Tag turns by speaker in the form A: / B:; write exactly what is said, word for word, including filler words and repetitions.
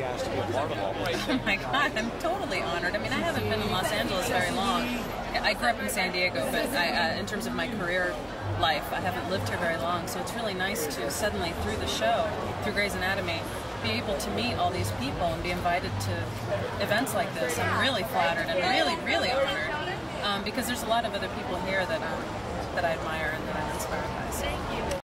A: has to be a part of all this.
B: Oh my God, I'm totally honored. I mean, I haven't been in Los Angeles very long. I grew up in San Diego, but I, uh, in terms of my career life, I haven't lived here very long. So it's really nice to suddenly, through the show, through Grey's Anatomy, be able to meet all these people and be invited to events like this. I'm really flattered and really, really honored um, because there's a lot of other people here that um, that I admire and that I'm inspired by. So.